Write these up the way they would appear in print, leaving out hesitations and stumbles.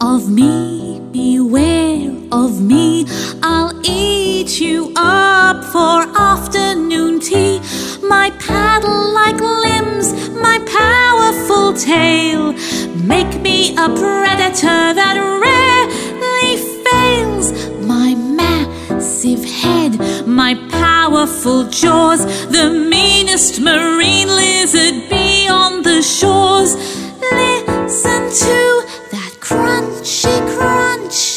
of me, beware of me. I'll eat you up for afternoon tea. My paddle-like limbs, my powerful tail make me a predator that rarely fails. My massive head, my powerful jaws, the meanest marine lizard beyond the shores. Listen to that crunchy crunch.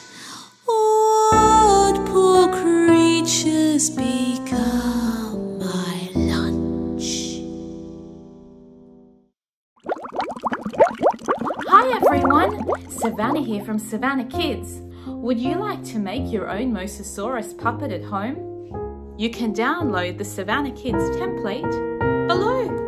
What poor creatures become my lunch? Hi everyone, Savannah here from Savannah Kids. Would you like to make your own Mosasaurus puppet at home? You can download the Savannah Kids template below.